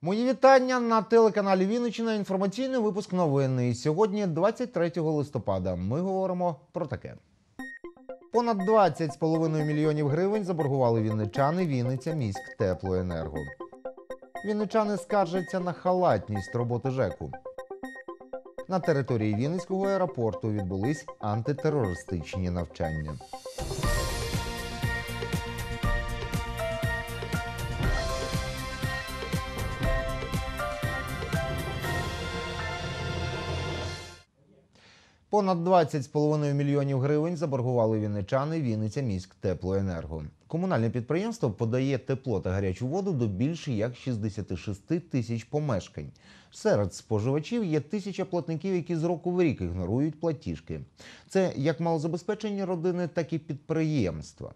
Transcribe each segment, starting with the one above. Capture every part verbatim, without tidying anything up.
Мої вітання на телеканалі Вінниччина. Інформаційний випуск новин. І сьогодні, двадцять третього листопада, ми говоримо про таке. Понад двадцять з половиною мільйонів гривень заборгували вінничани Вінниця міськтеплоенерго. Вінничани скаржаться на халатність роботи ЖЕКу. На території Вінницького аеропорту відбулись антитерористичні навчання. Понад двадцять з половиною мільйонів гривень заборгували вінничани Вінниця міськтеплоенерго. Комунальне підприємство подає тепло та гарячу воду до більше як шістдесят шість тисяч помешкань. Серед споживачів є тисяча платників, які з року в рік ігнорують платіжки. Це як малозабезпечені родини, так і підприємства.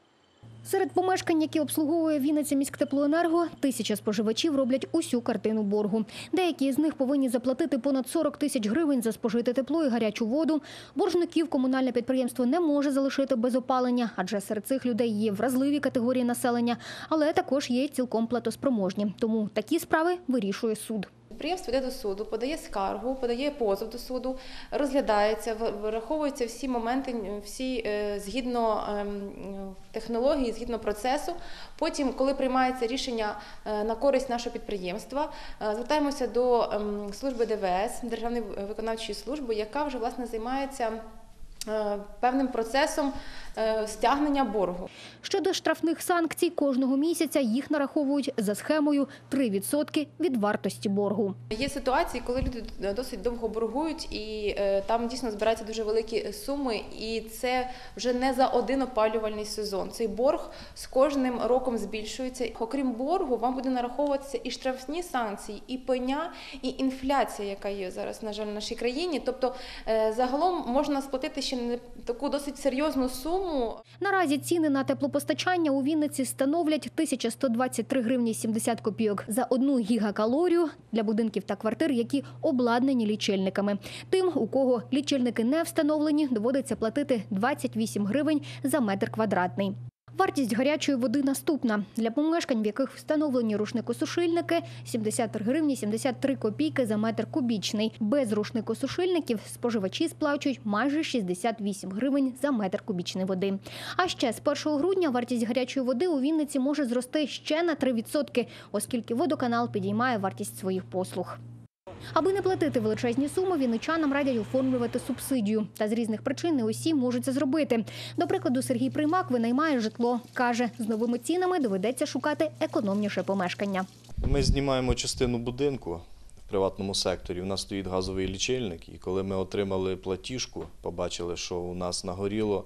Серед помешкань, які обслуговує Вінниця міськтеплоенерго, тисяча споживачів роблять усю картину боргу. Деякі з них повинні заплатити понад сорок тисяч гривень за спожите тепло і гарячу воду. Боржників комунальне підприємство не може залишити без опалення, адже серед цих людей є вразливі категорії населення, але також є цілком платоспроможні. Тому такі справи вирішує суд. Підприємство йде до суду, подає скаргу, подає позов до суду, розглядається, враховуються всі моменти, всі згідно технології, згідно процесу. Потім, коли приймається рішення на користь нашого підприємства, звертаємося до служби ДВС, Державної виконавчої служби, яка вже, власне, займається певним процесом стягнення боргу. Щодо штрафних санкцій, кожного місяця їх нараховують за схемою три відсотки від вартості боргу. Є ситуації, коли люди досить довго боргують, і там дійсно збираються дуже великі суми, і це вже не за один опалювальний сезон. Цей борг з кожним роком збільшується. Окрім боргу, вам буде нараховуватися і штрафні санкції, і пеня, і інфляція, яка є зараз, на жаль, в нашій країні. Тобто, загалом можна сплатити ще не таку досить серйозну суму. Наразі ціни на теплопостачання у Вінниці становлять тисяча сто двадцять три гривні сімдесят копійок за одну гігакалорію для будинків та квартир, які обладнані лічильниками. Тим, у кого лічильники не встановлені, доводиться платити двадцять вісім гривень за метр квадратний. Вартість гарячої води наступна. Для помешкань, в яких встановлені рушникосушильники – сімдесят три гривні сімдесят три копійки за метр кубічний. Без рушникосушильників споживачі сплачують майже шістдесят вісім гривень за метр кубічний води. А ще з першого грудня вартість гарячої води у Вінниці може зрости ще на три відсотки, оскільки водоканал підіймає вартість своїх послуг. Аби не платити величезні суми, вінничанам радять оформлювати субсидію. Та з різних причин не усі можуть це зробити. До прикладу, Сергій Приймак винаймає житло. Каже, з новими цінами доведеться шукати економніше помешкання. Ми знімаємо частину будинку в приватному секторі. У нас стоїть газовий лічильник. І коли ми отримали платіжку, побачили, що у нас нагоріло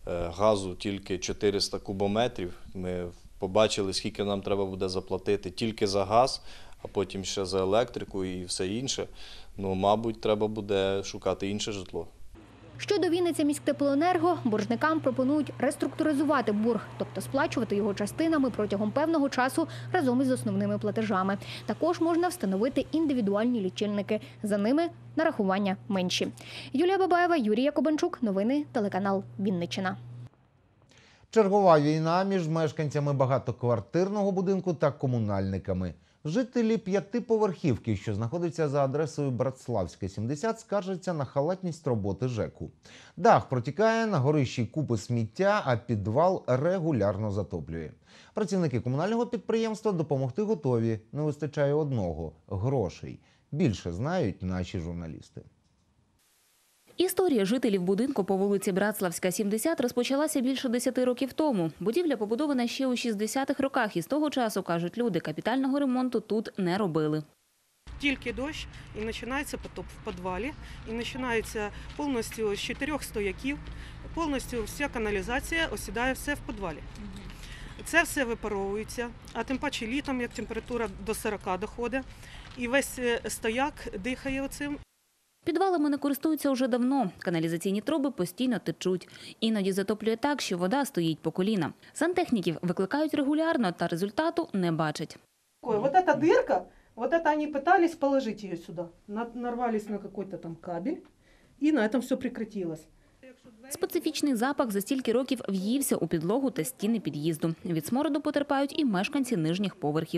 газу тільки чотириста кубометрів. Ми побачили, скільки нам треба буде заплатити тільки за газ, а потім ще за електрику і все інше, ну, мабуть, треба буде шукати інше житло. Щодо Вінниця міськтеплоенерго, боржникам пропонують реструктуризувати борг, тобто сплачувати його частинами протягом певного часу разом із основними платежами. Також можна встановити індивідуальні лічильники. За ними нарахування менші. Юлія Бабаєва, Юрій Якубенчук. Новини, телеканал Вінниччина. Чергова війна між мешканцями багатоквартирного будинку та комунальниками. Жителі п'ятиповерхівки, що знаходиться за адресою Братславська, сімдесят, скаржаться на халатність роботи ЖЕКу. Дах протікає, на горищі купи сміття, а підвал регулярно затоплює. Працівники комунального підприємства допомогти готові. Не вистачає одного – грошей. Більше знають наші журналісти. Історія жителів будинку по вулиці Братславська, сімдесят розпочалася більше десяти років тому. Будівля побудована ще у шістдесятих роках і з того часу, кажуть люди, капітального ремонту тут не робили. Тільки дощ і починається потоп в підвалі, і починається повністю з чотирьох стояків, повністю вся каналізація осідає все в підвалі. Це все випаровується, а тим паче літом, як температура до сорока доходить, і весь стояк дихає оцим. Підвалами не користуються уже давно. Каналізаційні труби постійно течуть. Іноді затоплює так, що вода стоїть по коліна. Сантехніків викликають регулярно, та результату не бачать. Ось ця дирка, ось це вони намагалися положити її сюди. Нарвались на якийсь там кабель, і на цьому все прекратилось. Специфічний запах за стільки років в'ївся у підлогу та стіни під'їзду. Від смороду потерпають і мешканці нижніх поверхів.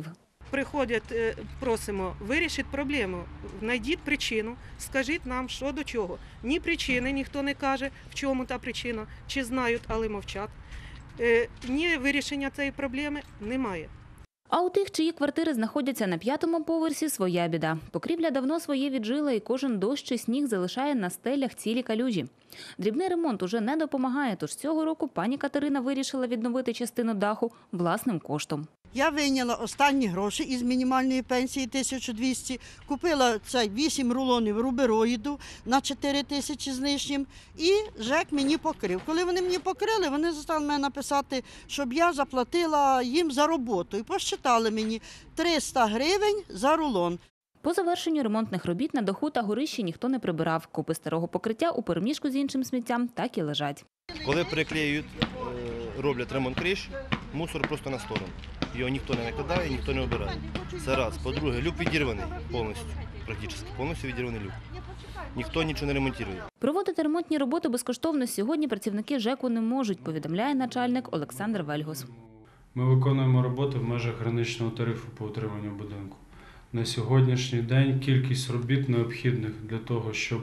Приходять, е, просимо, вирішіть проблему, знайдіть причину, скажіть нам, що до чого. Ні причини ніхто не каже, в чому та причина, чи знають, але мовчать. Е, Ні вирішення цієї проблеми немає. А у тих, чиї квартири знаходяться на п'ятому поверсі, своя біда. Покрівля давно своє віджила, і кожен дощ чи сніг залишає на стелях цілі калюжі. Дрібний ремонт уже не допомагає, тож цього року пані Катерина вирішила відновити частину даху власним коштом. Я вийняла останні гроші із мінімальної пенсії тисячу двісті, купила цей вісім рулонів рубероїду на чотири тисячі з лишнім і ЖЕК мені покрив. Коли вони мені покрили, вони заставили мене написати, щоб я заплатила їм за роботу. І посчитали мені триста гривень за рулон. По завершенню ремонтних робіт на даху та горищі ніхто не прибирав. Купи старого покриття у переміжку з іншим сміттям так і лежать. Коли переклеюють, роблять ремонт криш, мусор просто на сторону. Його ніхто не накладає, ніхто не обирає. Це раз. По-друге, люк відірваний повністю, практично, повністю відірваний люк. Ніхто нічого не ремонтує. Проводити ремонтні роботи безкоштовно сьогодні працівники ЖЕКу не можуть, повідомляє начальник Олександр Вельгос. Ми виконуємо роботи в межах граничного тарифу по утриманню будинку. На сьогоднішній день кількість робіт необхідних для того, щоб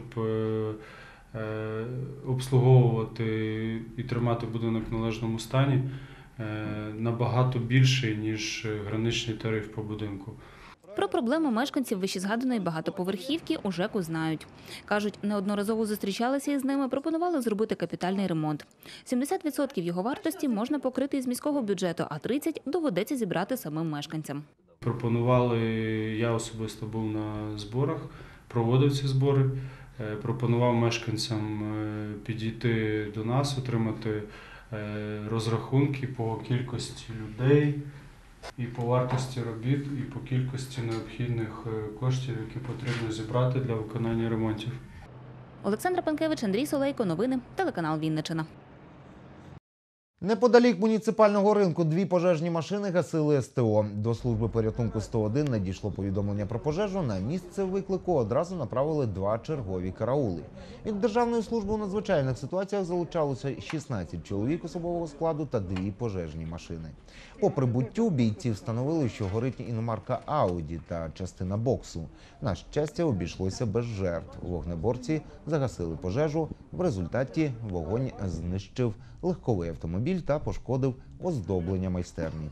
обслуговувати і тримати будинок в належному стані, набагато більший, ніж граничний тариф по будинку. Про проблему мешканців вищезгаданої багатоповерхівки у ЖЕКу знають. Кажуть, неодноразово зустрічалися із ними, пропонували зробити капітальний ремонт. сімдесят відсотків його вартості можна покрити із міського бюджету, а тридцять відсотків доведеться зібрати самим мешканцям. Пропонували, я особисто був на зборах, проводив ці збори, пропонував мешканцям підійти до нас, отримати розрахунки по кількості людей, і по вартості робіт, і по кількості необхідних коштів, які потрібно зібрати для виконання ремонтів. Олександра Панкевич, Андрій Солейко. Новини. Телеканал Вінниччина. Неподалік муніципального ринку дві пожежні машини гасили ес те о. До служби порятунку сто один надійшло повідомлення про пожежу. На місце виклику одразу направили два чергові караули. Від Державної служби у надзвичайних ситуаціях залучалося шістнадцять чоловік особового складу та дві пожежні машини. По прибуттю бійці встановили, що горить іномарка Ауді та частина боксу. На щастя, обійшлося без жертв. Вогнеборці загасили пожежу. В результаті вогонь знищив легковий автомобіль та пошкодив оздоблення майстерні.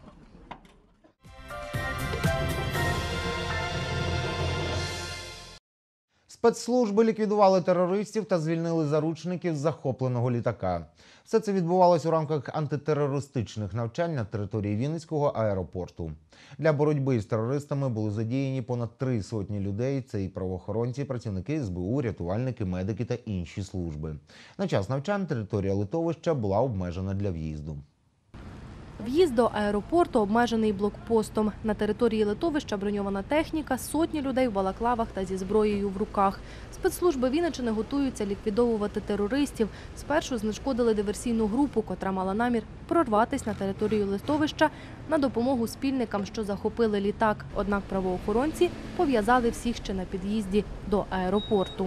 Спецслужби ліквідували терористів та звільнили заручників з захопленого літака. Все це відбувалось у рамках антитерористичних навчань на території Вінницького аеропорту. Для боротьби з терористами були задіяні понад три сотні людей. Це і правоохоронці, працівники ес бе у, рятувальники, медики та інші служби. На час навчань територія литовища була обмежена для в'їзду. В'їзд до аеропорту обмежений блокпостом. На території литовища броньована техніка, сотні людей в балаклавах та зі зброєю в руках. Спецслужби Вінниччини готуються ліквідовувати терористів. Спершу знешкодили диверсійну групу, котра мала намір прорватися на територію литовища на допомогу спільникам, що захопили літак. Однак правоохоронці пов'язали всіх ще на під'їзді до аеропорту.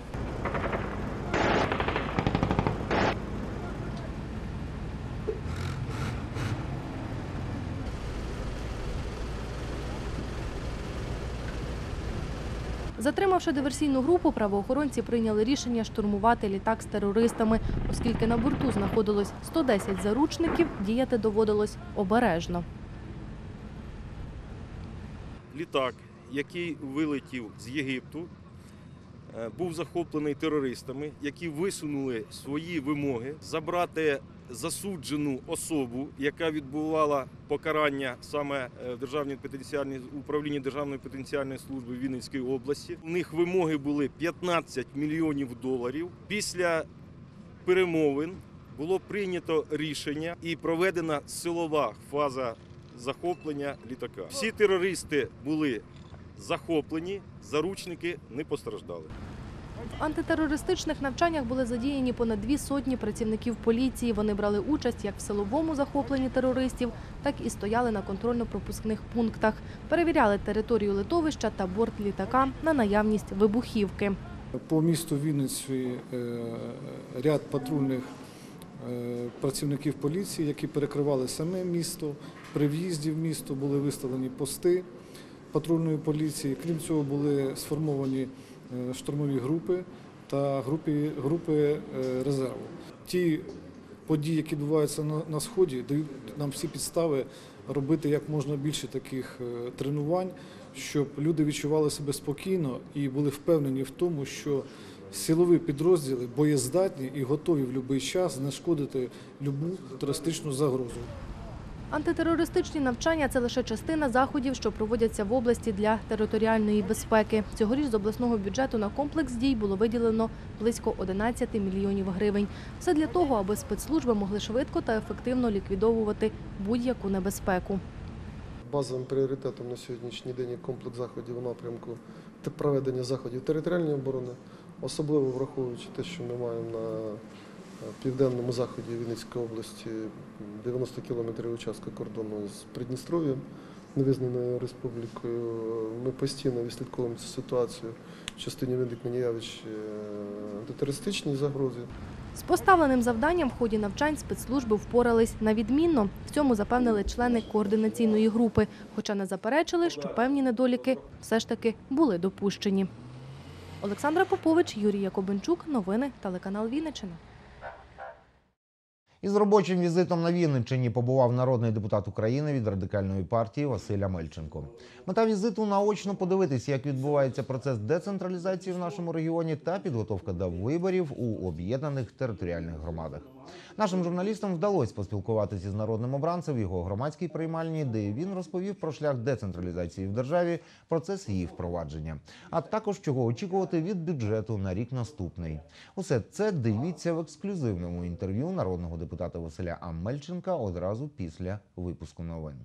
Затримавши диверсійну групу, правоохоронці прийняли рішення штурмувати літак з терористами. Оскільки на борту знаходилось сто десять заручників, діяти доводилось обережно. Літак, який вилетів з Єгипту, був захоплений терористами, які висунули свої вимоги забрати засуджену особу, яка відбувала покарання саме в Державній пенітенціарній управлінні Державної пенітенціарної служби Вінницької області. У них вимоги були п'ятнадцять мільйонів доларів. Після перемовин було прийнято рішення і проведена силова фаза захоплення літака. Всі терористи були захоплені, заручники не постраждали. В антитерористичних навчаннях були задіяні понад дві сотні працівників поліції. Вони брали участь як в силовому захопленні терористів, так і стояли на контрольно-пропускних пунктах. Перевіряли територію литовища та борт літака на наявність вибухівки. По місту Вінниці ряд патрульних працівників поліції, які перекривали саме місто. При в'їзді в місто були виставлені пости патрульної поліції. Крім цього, були сформовані штурмові групи та групи, групи резерву. Ті події, які відбуваються на, на Сході, дають нам всі підстави робити як можна більше таких тренувань, щоб люди відчували себе спокійно і були впевнені в тому, що силові підрозділи боєздатні і готові в будь-який час знешкодити будь-яку терористичну загрозу. Антитерористичні навчання – це лише частина заходів, що проводяться в області для територіальної безпеки. Цьогоріч з обласного бюджету на комплекс дій було виділено близько одинадцять мільйонів гривень. Все для того, аби спецслужби могли швидко та ефективно ліквідовувати будь-яку небезпеку. Базовим пріоритетом на сьогоднішній день є комплекс заходів у напрямку проведення заходів територіальної оборони, особливо враховуючи те, що ми маємо на південному заході Вінницької області дев'яносто кілометрів участка кордону з Придністров'ям, невизнаною республікою. Ми постійно відслідковуємо цю ситуацію в частині виникнення явищ антитерористичної загрози. З поставленим завданням в ході навчань спецслужби впорались на відмінно. В цьому запевнили члени координаційної групи, хоча не заперечили, що певні недоліки все ж таки були допущені. Олександра Попович, Юрій Якобенчук. Новини телеканал Вінниччина. Із робочим візитом на Вінниччині побував народний депутат України від Радикальної партії Василь Амельченко. Мета візиту – наочно подивитися, як відбувається процес децентралізації в нашому регіоні та підготовка до виборів у об'єднаних територіальних громадах. Нашим журналістам вдалося поспілкуватися з народним обранцем в його громадській приймальні, де він розповів про шлях децентралізації в державі, процес її впровадження, а також чого очікувати від бюджету на рік наступний. Усе це дивіться в ексклюзивному інтерв'ю народного депутата Василя Амельченка одразу після випуску новин.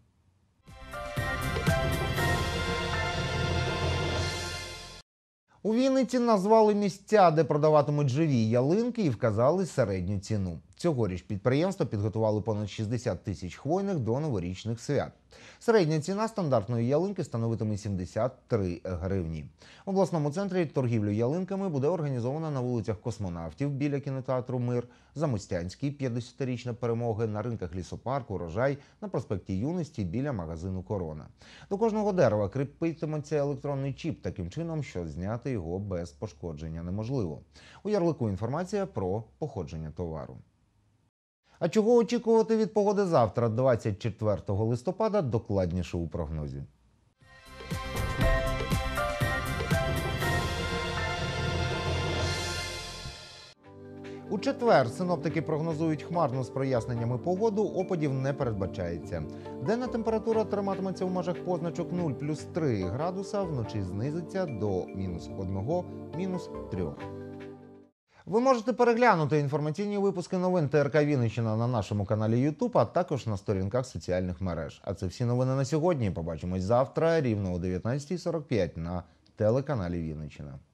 У Вінниці назвали місця, де продаватимуть живі ялинки, і вказали середню ціну. Цьогоріч підприємство підготували понад шістдесят тисяч хвойних до новорічних свят. Середня ціна стандартної ялинки становитиме сімдесят три гривні. В обласному центрі торгівлю ялинками буде організовано на вулицях Космонавтів біля кінотеатру «Мир», Замостянській, п'ятдесятирічна перемоги, на ринках Лісопарк, Урожай, на проспекті Юності біля магазину «Корона». До кожного дерева кріпитиметься електронний чіп, таким чином, що зняти його без пошкодження неможливо. У ярлику інформація про походження товару. А чого очікувати від погоди завтра, двадцять четвертого листопада, докладніше у прогнозі. У четвер синоптики прогнозують хмарну з проясненнями погоду, опадів не передбачається. Денна температура триматиметься в межах позначок нуль плюс три градуса, вночі знизиться до мінус одного, мінус трьох. Ви можете переглянути інформаційні випуски новин Т Р К Вінниччина на нашому каналі Ютуб, а також на сторінках соціальних мереж. А це всі новини на сьогодні. Побачимось завтра рівно о дев'ятнадцятій сорок п'ять на телеканалі Вінниччина.